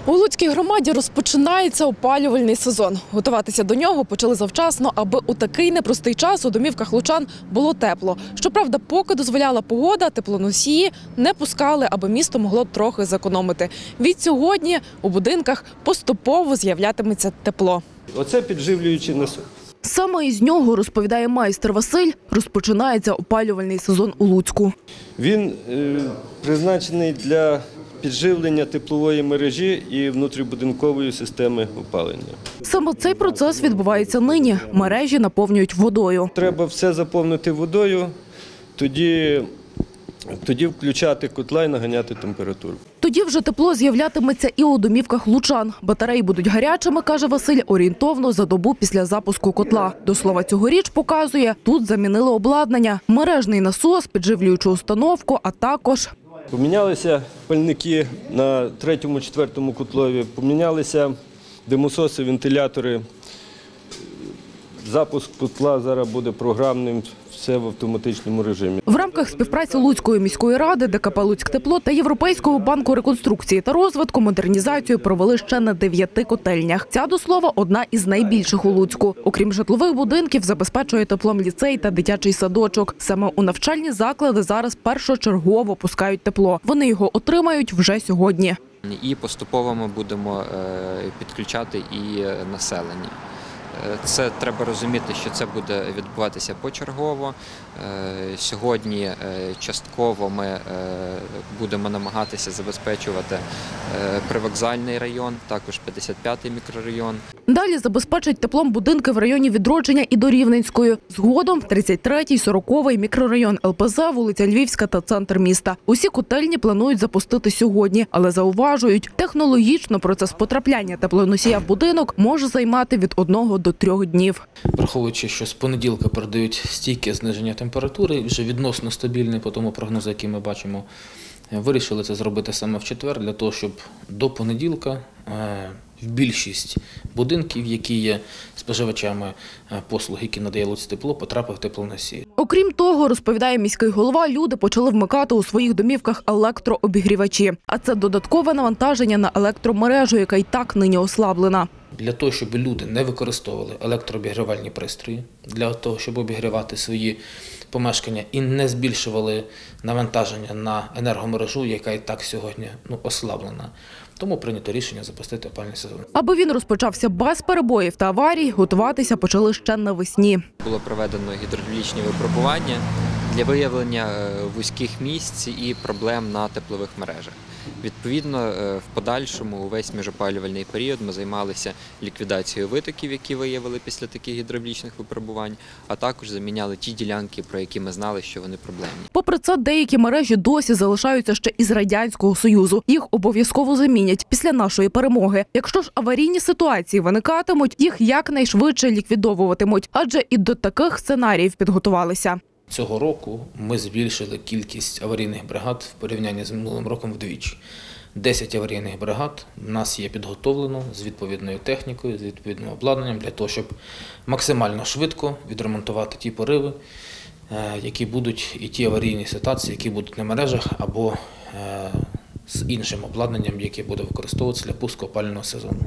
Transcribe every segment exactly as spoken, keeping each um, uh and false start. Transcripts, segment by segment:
У Луцькій громаді розпочинається опалювальний сезон. Готуватися до нього почали завчасно, аби у такий непростий час у домівках лучан було тепло. Щоправда, поки дозволяла погода, теплоносії не пускали, аби місто могло трохи зекономити. Від сьогодні у будинках поступово з'являтиметься тепло. Оце підживлюючий насос. Саме із нього, розповідає майстер Василь, розпочинається опалювальний сезон у Луцьку. Він е, призначений для підживлення теплової мережі і внутрібудинкової системи опалення. Саме цей процес відбувається нині. Мережі наповнюють водою. Треба все заповнити водою, тоді, тоді включати котла і наганяти температуру. Тоді вже тепло з'являтиметься і у домівках лучан. Батареї будуть гарячими, каже Василь, орієнтовно за добу після запуску котла. До слова, цьогоріч, показує, тут замінили обладнання. Мережний насос, підживлюючу установку, а також... Помінялися пальники на третьому, четвертому котлові, помінялися димососи, вентилятори. Запуск котла зараз буде програмним, все в автоматичному режимі. В рамках співпраці Луцької міської ради, ДКП «Луцьктепло» та Європейського банку реконструкції та розвитку модернізацію провели ще на дев'яти котельнях. Ця, до слова, одна із найбільших у Луцьку. Окрім житлових будинків, забезпечує теплом ліцей та дитячий садочок. Саме у навчальні заклади зараз першочергово пускають тепло. Вони його отримають вже сьогодні. І поступово ми будемо підключати і населення. Це треба розуміти, що це буде відбуватися почергово. Сьогодні частково ми будемо намагатися забезпечувати привокзальний район, також п'ятдесят п'ятий мікрорайон. Далі забезпечать теплом будинки в районі Відродження і до Рівненської. Згодом тридцять третій, сороковий мікрорайон ЛПЗ, вулиця Львівська та центр міста. Усі котельні планують запустити сьогодні, але зауважують, технологічно процес потрапляння теплоносія в будинок може займати від одного до трьох днів. Враховуючи, що з понеділка передають стійке зниження температури, вже відносно стабільне по тому прогнозу, який ми бачимо, вирішили це зробити саме в четвер, для того, щоб до понеділка в більшість будинків, які є споживачами послуг, які надає Луцьктепло, потрапив теплоносій. Окрім того, розповідає міський голова, люди почали вмикати у своїх домівках електрообігрівачі. А це додаткове навантаження на електромережу, яка й так нині ослаблена. Для того, щоб люди не використовували електрообігрівальні пристрої, для того, щоб обігрівати свої помешкання і не збільшували навантаження на енергомережу, яка і так сьогодні ну, ослаблена. Тому прийнято рішення запустити опалювальний сезон. Аби він розпочався без перебоїв та аварій, готуватися почали ще навесні. Було проведено гідравлічні випробування для виявлення вузьких місць і проблем на теплових мережах. Відповідно, в подальшому, увесь міжопалювальний період ми займалися ліквідацією витоків, які виявили після таких гідравлічних випробувань, а також заміняли ті ділянки, про які ми знали, що вони проблемні. Попри це, деякі мережі досі залишаються ще із Радянського Союзу. Їх обов'язково замінять після нашої перемоги. Якщо ж аварійні ситуації виникатимуть, їх якнайшвидше ліквідовуватимуть, адже і до таких сценаріїв підготувалися. Цього року ми збільшили кількість аварійних бригад в порівнянні з минулим роком вдвічі. десять аварійних бригад у нас є підготовлено з відповідною технікою, з відповідним обладнанням для того, щоб максимально швидко відремонтувати ті пориви, які будуть, і ті аварійні ситуації, які будуть на мережах або з іншим обладнанням, яке буде використовуватися для пуску опалювального сезону.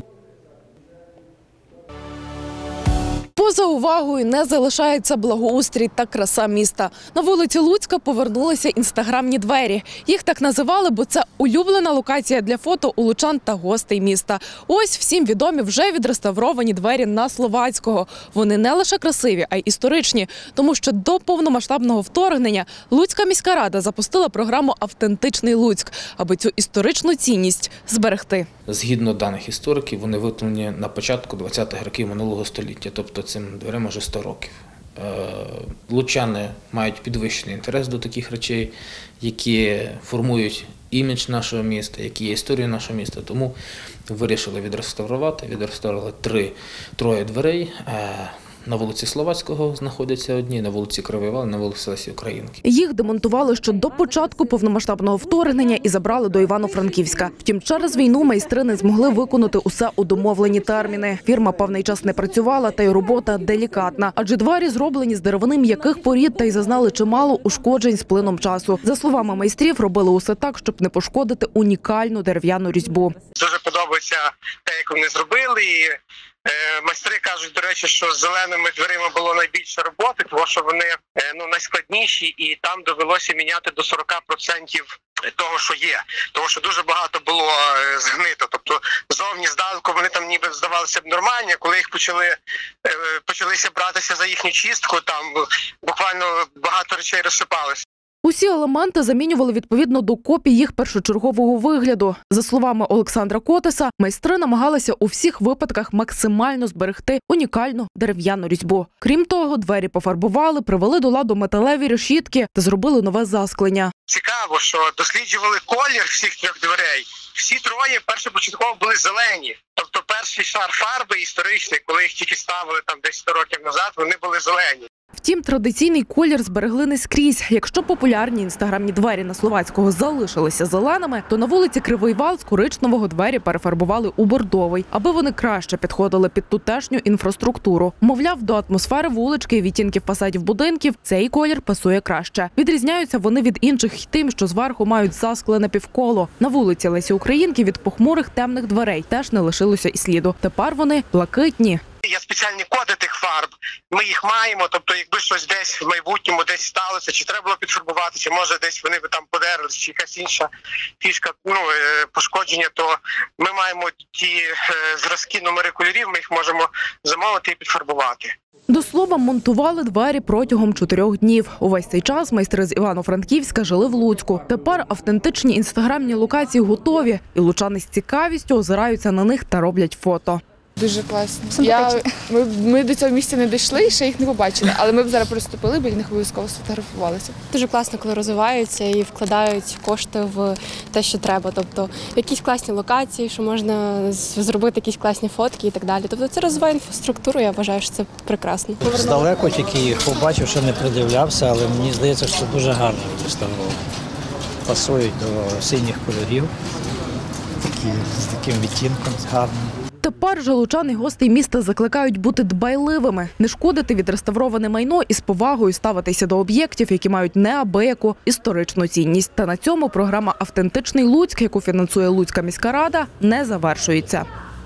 Поза увагою не залишається благоустрій та краса міста. На вулиці Луцька повернулися інстаграмні двері. Їх так називали, бо це улюблена локація для фото у лучан та гостей міста. Ось всім відомі вже відреставровані двері на Словацького. Вони не лише красиві, а й історичні, тому що до повномасштабного вторгнення Луцька міська рада запустила програму «Автентичний Луцьк», аби цю історичну цінність зберегти. Згідно даних істориків, вони виготовлені на початку двадцятих років минулого століття, тобто цим дверям вже сто років. Лучани мають підвищений інтерес до таких речей, які формують імідж нашого міста, які є історією нашого міста. Тому вирішили відреставрувати, відреставрували три, троє дверей. На вулиці Словацького знаходяться одні, на вулиці Кривий Вал, на вулиці Лесі Українки. Їх демонтували ще до початку повномасштабного вторгнення і забрали до Івано-Франківська. Втім, через війну майстри не змогли виконати усе у домовлені терміни. Фірма певний час не працювала, та й робота делікатна. Адже двері зроблені з деревини м'яких порід та й зазнали чимало ушкоджень з плином часу. За словами майстрів, робили усе так, щоб не пошкодити унікальну дерев'яну різьбу. Дуже подобається те, як вони зробили. І е, майстри кажуть, до речі, що з зеленими дверима було найбільше роботи, тому що вони е, ну, найскладніші, і там довелося міняти до сорок відсотків того, що є. Тому що дуже багато було е, згнито. Тобто зовні здалеку вони там ніби здавалися б нормальні, коли їх почали е, почалися братися за їхню чистку, там буквально багато речей розсипалося. Усі елементи замінювали відповідно до копій їх першочергового вигляду. За словами Олександра Котеса, майстри намагалися у всіх випадках максимально зберегти унікальну дерев'яну різьбу. Крім того, двері пофарбували, привели до ладу металеві решітки та зробили нове засклення. Цікаво, що досліджували колір всіх трьох дверей. Всі троє першопочатково були зелені. Тобто перший шар фарби історичний, коли їх тільки ставили там десь сто років назад, вони були зелені. Втім, традиційний колір зберегли не скрізь. Якщо популярні інстаграмні двері на Словацького залишилися зеленими, то на вулиці Кривий Вал з коричневого двері перефарбували у бордовий, аби вони краще підходили під тутешню інфраструктуру. Мовляв, до атмосфери вулички і відтінків фасадів будинків цей колір пасує краще. Відрізняються вони від інших й тим, що зверху мають засклене півколо. На вулиці Лесі Українки від похмурих темних дверей теж не лишилося і сліду. Тепер вони блакитні. Є спеціальні коди тих фарб, ми їх маємо, тобто якби щось десь в майбутньому десь сталося, чи треба було підфарбувати, чи може десь вони би там подерлись, чи якась інша фішка, ну, пошкодження, то ми маємо ті зразки, номери кольорів, ми їх можемо замовити і підфарбувати. До слова, монтували двері протягом чотирьох днів. Увесь цей час майстри з Івано-Франківська жили в Луцьку. Тепер автентичні інстаграмні локації готові, і лучани з цікавістю озираються на них та роблять фото. Дуже класно. Я, ми, ми до цього місця не дійшли і ще їх не побачили, але ми б зараз приступили, біля них обов'язково сфотографувалися. Дуже класно, коли розвиваються і вкладають кошти в те, що треба. Тобто якісь класні локації, що можна зробити якісь класні фотки і так далі. Тобто це розвиває інфраструктуру, я вважаю, що це прекрасно. Здалеку тільки їх побачив, що не придивлявся, але мені здається, що це дуже гарно реставровано. Пасують до синіх кольорів, такі, з таким відтінком гарним. Тепер же лучани гостей міста закликають бути дбайливими, не шкодити відреставроване майно і з повагою ставитися до об'єктів, які мають неабияку історичну цінність. Та на цьому програма «Автентичний Луцьк», яку фінансує Луцька міська рада, не завершується.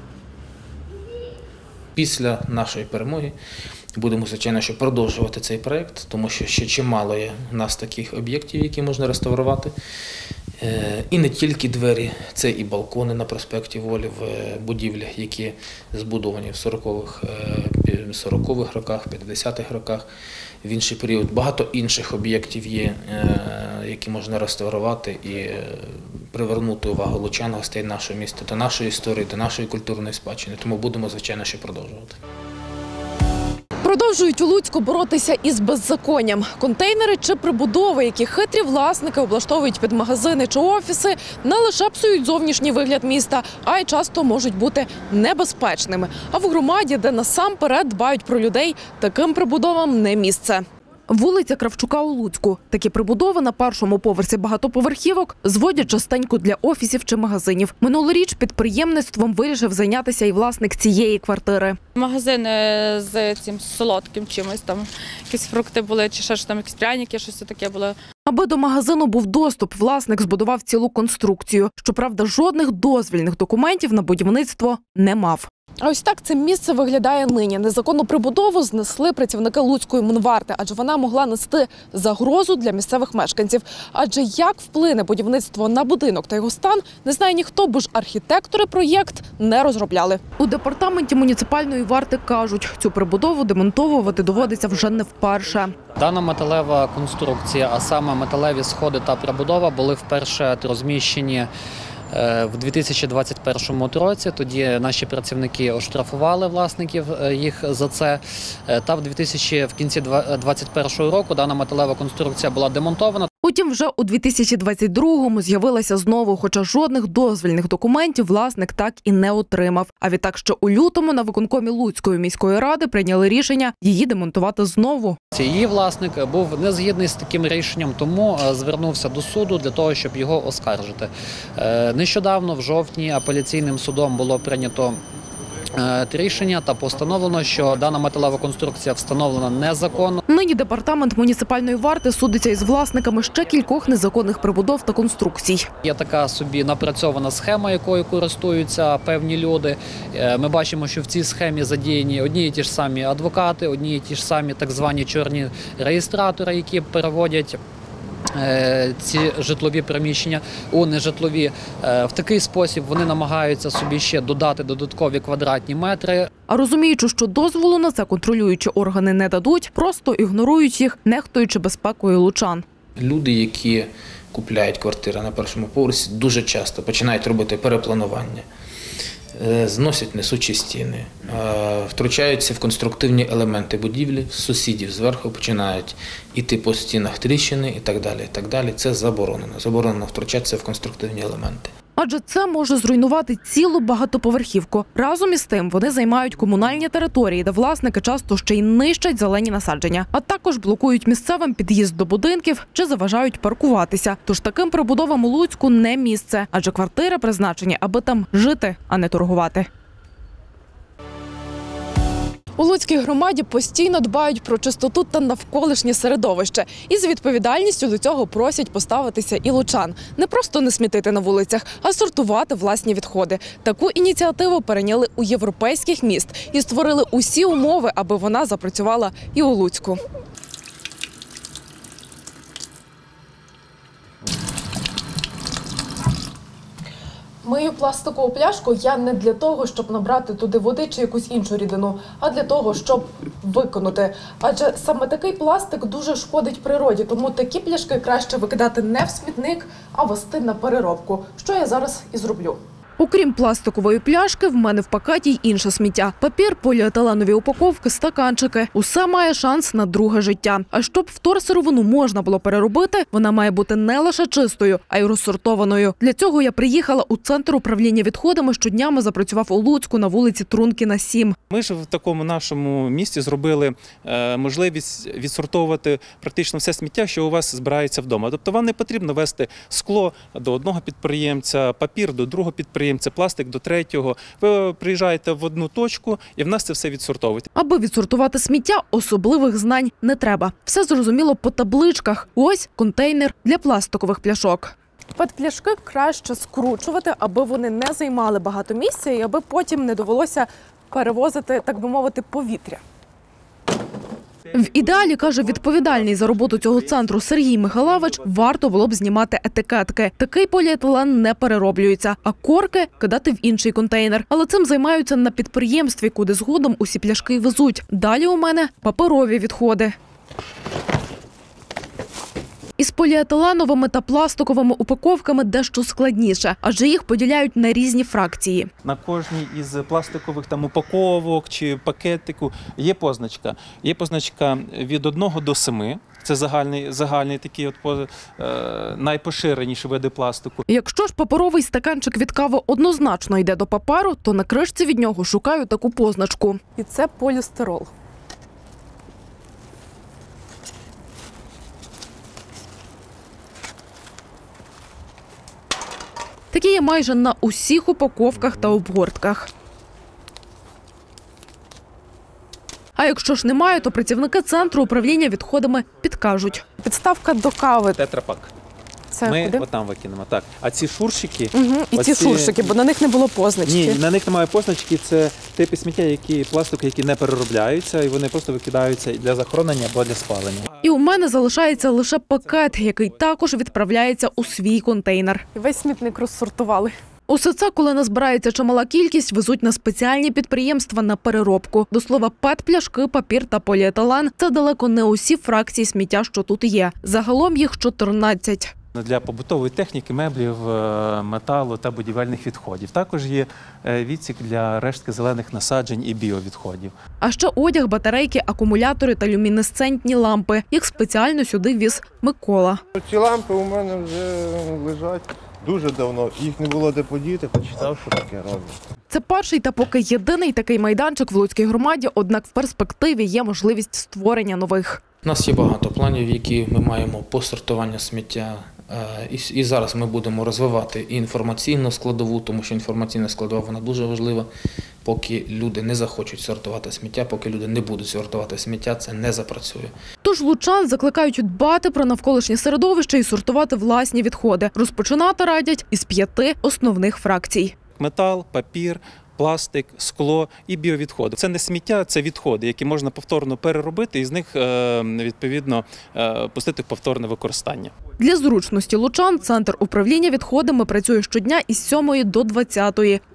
Після нашої перемоги будемо, звичайно, що продовжувати цей проєкт, тому що ще чимало є у нас таких об'єктів, які можна реставрувати. І не тільки двері, це і балкони на проспекті Волі в будівлях, які збудовані в сорокових роках, п'ятдесятих роках, в інший період. Багато інших об'єктів є, які можна реставрувати і привернути увагу лучан, гостей нашого міста, до нашої історії, до нашої культурної спадщини. Тому будемо, звичайно, ще продовжувати. Продовжують у Луцьку боротися із беззаконням. Контейнери чи прибудови, які хитрі власники облаштовують під магазини чи офіси, не лише псують зовнішній вигляд міста, а й часто можуть бути небезпечними. А в громаді, де насамперед дбають про людей, таким прибудовам не місце. Вулиця Кравчука у Луцьку. Такі прибудови на першому поверсі багатоповерхівок зводять частенько для офісів чи магазинів. Минулоріч підприємництвом вирішив зайнятися і власник цієї квартири. Магазин з цим солодким чимось, там якісь фрукти були, чи ще ж там якісь пряники, щось таке було. Аби до магазину був доступ, власник збудував цілу конструкцію. Щоправда, жодних дозвільних документів на будівництво не мав. А ось так це місце виглядає нині. Незаконну прибудову знесли працівники Луцької Мунварти, адже вона могла нести загрозу для місцевих мешканців. Адже як вплине будівництво на будинок та його стан, не знає ніхто, бо ж архітектори проєкт не розробляли. У департаменті муніципальної варти кажуть, цю прибудову демонтовувати доводиться вже не вперше. Дана металева конструкція, а саме металеві сходи та прибудова, були вперше розміщені в дві тисячі двадцять першому році. Тоді наші працівники оштрафували власників їх за це. Та в дві тисячі в кінці двадцять першого року дана металева конструкція була демонтована. Утім, вже у дві тисячі двадцять другому з'явилася знову, хоча жодних дозвільних документів власник так і не отримав. А відтак, що у лютому на виконкомі Луцької міської ради прийняли рішення її демонтувати знову. Її власник був не згідний з таким рішенням, тому звернувся до суду для того, щоб його оскаржити. Нещодавно, в жовтні, апеляційним судом було прийнято рішення та постановлено, що дана металева конструкція встановлена незаконно. Нині департамент муніципальної варти судиться із власниками ще кількох незаконних прибудов та конструкцій. Є така собі напрацьована схема, якою користуються певні люди. Ми бачимо, що в цій схемі задіяні одні і ті ж самі адвокати, одні і ті ж самі так звані чорні реєстратори, які переводять ці житлові приміщення у нежитлові. В такий спосіб вони намагаються собі ще додати додаткові квадратні метри. А розуміючи, що дозволу на це контролюючі органи не дадуть, просто ігнорують їх, нехтуючи безпекою лучан. Люди, які купляють квартири на першому поверсі, дуже часто починають робити перепланування. Зносять несучі стіни, втручаються в конструктивні елементи будівлі, сусідів зверху починають іти по стінах тріщини і так далі. І так далі. Це заборонено. Заборонено втручатися в конструктивні елементи. Адже це може зруйнувати цілу багатоповерхівку. Разом із тим вони займають комунальні території, де власники часто ще й нищать зелені насадження, а також блокують місцевим під'їзд до будинків чи заважають паркуватися. Тож таким прибудовам у Луцьку не місце, адже квартири призначені, аби там жити, а не торгувати. У Луцькій громаді постійно дбають про чистоту та навколишнє середовище. І з відповідальністю до цього просять поставитися і лучан. Не просто не смітити на вулицях, а сортувати власні відходи. Таку ініціативу перейняли у європейських міст і створили усі умови, аби вона запрацювала і у Луцьку. Мию пластикову пляшку я не для того, щоб набрати туди води чи якусь іншу рідину, а для того, щоб викинути. Адже саме такий пластик дуже шкодить природі, тому такі пляшки краще викидати не в смітник, а вести на переробку, що я зараз і зроблю. Окрім пластикової пляшки, в мене в пакеті й інше сміття. Папір, поліетиленові упаковки, стаканчики. Усе має шанс на друге життя. А щоб вторсировину можна було переробити, вона має бути не лише чистою, а й розсортованою. Для цього я приїхала у Центр управління відходами, що днями запрацював у Луцьку на вулиці Трункіна, сім. Ми ж в такому нашому місті зробили можливість відсортовувати практично все сміття, що у вас збирається вдома. Тобто вам не потрібно вести скло до одного підприємця, папір до другого підприємця, це пластик до третього. Ви приїжджаєте в одну точку і в нас це все відсортовують. Аби відсортувати сміття, особливих знань не треба. Все зрозуміло по табличках. Ось контейнер для пластикових пляшок. Пет-пляшки краще скручувати, аби вони не займали багато місця і аби потім не довелося перевозити, так би мовити, повітря. В ідеалі, каже відповідальний за роботу цього центру Сергій Михайлович, варто було б знімати етикетки. Такий поліетилен не перероблюється, а корки кидати в інший контейнер. Але цим займаються на підприємстві, куди згодом усі пляшки везуть. Далі у мене паперові відходи. Із поліетиленовими та пластиковими упаковками дещо складніше, адже їх поділяють на різні фракції. На кожній із пластикових там упаковок чи пакетику є позначка. Є позначка від одного до семи. Це загальний, загальний такий от, е, найпоширеніші види пластику. Якщо ж паперовий стаканчик від кави однозначно йде до паперу, то на кришці від нього шукаю таку позначку. І це полістирол. Такі є майже на усіх упаковках та обгортках. А якщо ж немає, то працівники центру управління відходами підкажуть. Підставка до кави. Тетрапак. Це ми куди? отам викинемо. Так. А ці шуршики... Угу. І оці... ці шуршики, бо на них не було позначки. Ні, на них немає позначки. Це типи сміття, які пластику, які не переробляються, і вони просто викидаються для захоронення або для спалення. І у мене залишається лише пакет, який також відправляється у свій контейнер. І весь смітник розсортували. Усе це, коли назбирається чимала кількість, везуть на спеціальні підприємства на переробку. До слова, пет-пляшки, папір та поліетилен – це далеко не усі фракції сміття, що тут є. Загалом їх чотирнадцять. Для побутової техніки, меблів, е, металу та будівельних відходів. Також є е, відсік для рештки зелених насаджень і біовідходів. А ще одяг, батарейки, акумулятори та люмінесцентні лампи. Їх спеціально сюди віз Микола. Ці лампи у мене вже лежать дуже давно. Їх не було де подіти, почитав, що таке роблять. Це перший та поки єдиний такий майданчик в Луцькій громаді, однак в перспективі є можливість створення нових. У нас є багато планів, які ми маємо по сортуванню сміття. І зараз ми будемо розвивати і інформаційну складову, тому що інформаційна складова вона дуже важлива. Поки люди не захочуть сортувати сміття, поки люди не будуть сортувати сміття, це не запрацює. Тож лучан закликають дбати про навколишнє середовище і сортувати власні відходи. Розпочинати радять із п'яти основних фракцій. Метал, папір, пластик, скло і біовідходи. Це не сміття, це відходи, які можна повторно переробити і з них, відповідно, пустити в повторне використання. Для зручності лучан Центр управління відходами працює щодня із сьомої до двадцятої.